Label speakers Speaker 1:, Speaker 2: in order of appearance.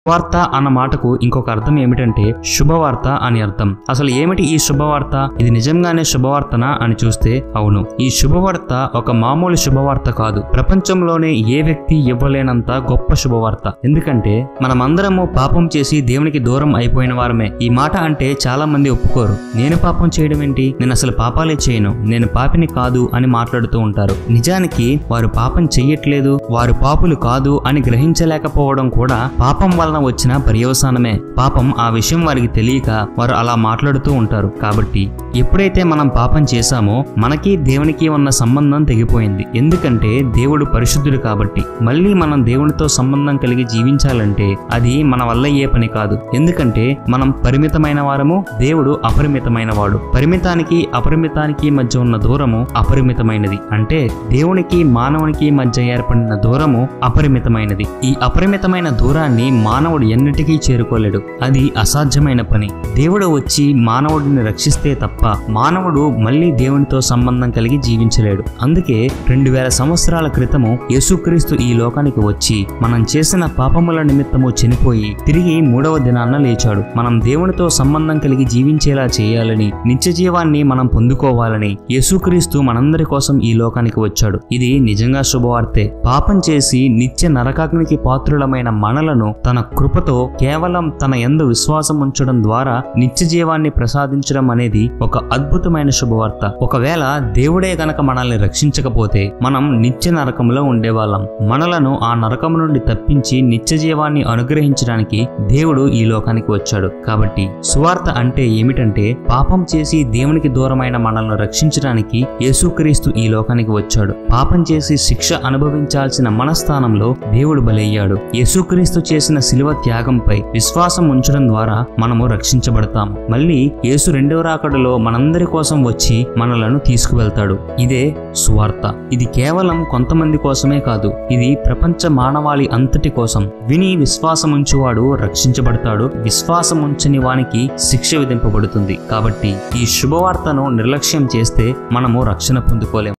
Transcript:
Speaker 1: వార్త అన్న మాటకు ఇంకొక అర్థం ఏమిటంటే శుభవార్త అని అర్థం. అసలు ఏమిటి ఈ శుభవార్త? ఇది నిజంగానే శుభవార్తనా అని చూస్తే అవును. ఈ శుభవార్త ఒక మామూలు శుభవార్త కాదు. ప్రపంచంలోనే ఏ వ్యక్తి ఇవ్వలేనంత గొప్ప శుభవార్త. ఎందుకంటే మనమందరము పాపం చేసి దేవునికి దూరం అయిపోయిన వారమే. ఈ మాట అంటే చాలా మంది ఒప్పుకోరు. నేను పాపం చేయడం ఏంటి, నేను అసలు పాపాలే చేయను, నేను పాపిని కాదు అని మాట్లాడుతూ ఉంటారు. నిజానికి వారు పాపం చెయ్యట్లేదు, వారు పాపులు కాదు అని గ్రహించలేకపోవడం కూడా పాపం వలన వచ్చిన పర్యవసానమే. పాపం ఆ విషయం వారికి తెలియక వారు అలా మాట్లాడుతూ ఉంటారు. కాబట్టి ఎప్పుడైతే మనం పాపం చేశామో మనకి దేవునికి ఉన్న సంబంధం తెగిపోయింది. ఎందుకంటే దేవుడు పరిశుద్ధుడు కాబట్టి. మళ్ళీ మనం దేవునితో సంబంధం కలిగి జీవించాలంటే అది మన వల్ల అయ్యే పని కాదు. ఎందుకంటే మనం పరిమితమైన వారము, దేవుడు అపరిమితమైన వాడు. పరిమితానికి అపరిమితానికి మధ్య ఉన్న దూరము అపరిమితమైనది. అంటే దేవునికి మానవునికి మధ్య ఏర్పడిన దూరము అపరిమితమైనది. ఈ అపరిమితమైన దూరాన్ని మానవుడు ఎన్నటికీ చేరుకోలేడు. అది అసాధ్యమైన పని. దేవుడు వచ్చి మానవుడిని రక్షిస్తే తప్ప మానవుడు మళ్ళీ దేవునితో సంబంధం కలిగి జీవించలేడు. అందుకే 2000 సంవత్సరాల క్రితము యేసుక్రీస్తు ఈ లోకానికి వచ్చి మనం చేసిన పాపముల నిమిత్తము చనిపోయి తిరిగి 3వ దినాన లేచాడు. మనం దేవునితో సంబంధం కలిగి జీవించేలా చేయాలని, నిత్య జీవాన్ని మనం పొందుకోవాలని యేసుక్రీస్తు మనందరి కోసం ఈ లోకానికి వచ్చాడు. ఇది నిజంగా శుభవార్తే. పాపం చేసి నిత్య నరకాగ్నికి పాత్రులమైన మనలను తన కృపతో కేవలం తన యందు విశ్వాసం ఉంచడం ద్వారా నిత్య జీవాన్ని ప్రసాదించడం అనేది ఒక అద్భుతమైన శుభవార్త. ఒకవేళ దేవుడే గనక మనల్ని రక్షించకపోతే మనం నిత్య నరకంలో ఉండేవాళ్ళం. మనలను ఆ నరకం నుండి తప్పించి నిత్య జీవాన్ని అనుగ్రహించడానికి దేవుడు ఈ లోకానికి వచ్చాడు. కాబట్టి సువార్త అంటే ఏమిటంటే పాపం చేసి దేవునికి దూరమైన మనల్ని రక్షించడానికి యేసుక్రీస్తు ఈ లోకానికి వచ్చాడు. పాపం చేసి శిక్ష అనుభవించాల్సిన మన స్థానంలో దేవుడు బలయ్యాడు. యేసుక్రీస్తు చేసిన శిలువ త్యాగంపై విశ్వాసం ఉంచడం ద్వారా మనము రక్షించబడతాము. మళ్ళీ యేసు 2వ రాకడలో మనందరి కోసం వచ్చి మనలను తీసుకువెళ్తాడు. ఇదే సువార్త. ఇది కేవలం కొంతమంది కోసమే కాదు, ఇది ప్రపంచ మానవాళి అంతటి కోసం. విని విశ్వాసం ఉంచువాడు రక్షించబడతాడు, విశ్వాసం ఉంచని వానికి శిక్ష విధింపబడుతుంది. కాబట్టి ఈ శుభవార్తను నిర్లక్ష్యం చేస్తే మనము రక్షణ పొందుకోలేము.